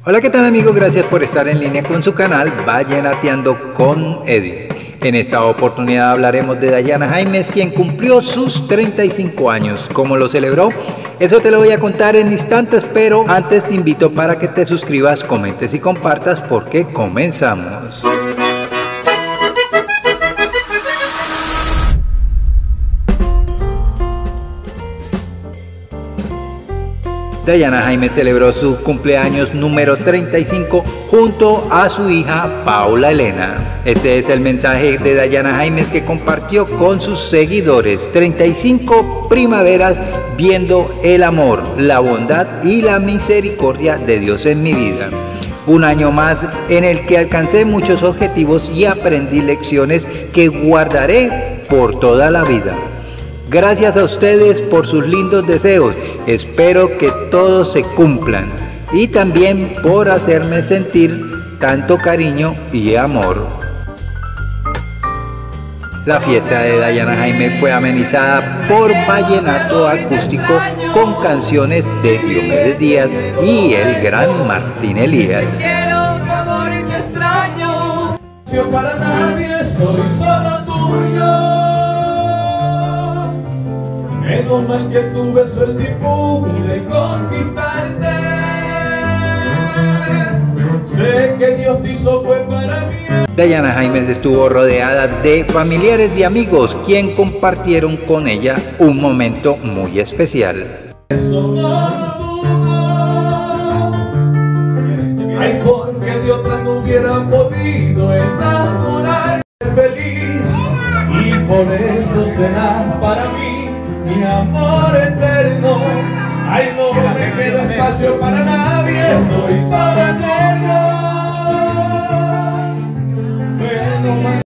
Hola, ¿qué tal amigos? Gracias por estar en línea con su canal Vallenateando con Eddie. En esta oportunidad hablaremos de Dayana Jaimes, quien cumplió sus 35 años. ¿Cómo lo celebró? Eso te lo voy a contar en instantes, pero antes te invito para que te suscribas, comentes y compartas porque comenzamos. Dayana Jaimes celebró su cumpleaños número 35 junto a su hija Paula Elena. Este es el mensaje de Dayana Jaimes que compartió con sus seguidores. 35 primaveras viendo el amor, la bondad y la misericordia de Dios en mi vida. Un año más en el que alcancé muchos objetivos y aprendí lecciones que guardaré por toda la vida. Gracias a ustedes por sus lindos deseos, espero que todos se cumplan y también por hacerme sentir tanto cariño y amor. La fiesta de Dayana Jaimes fue amenizada por vallenato acústico con canciones de Diomedes Díaz y el gran Martín Elías. Para nadie soy solo tuyo. Menos mal que tuve suerte y pude conquistarte. Sé que Dios te hizo fue para mí. Dayana Jaimes estuvo rodeada de familiares y amigos, quien compartieron con ella un momento muy especial. Eso no lo dudo. Ay, porque de otra no hubiera podido enamorar feliz. Y por eso serás para mí mi amor eterno. Ay, no me queda espacio para nadie, soy solo eterno.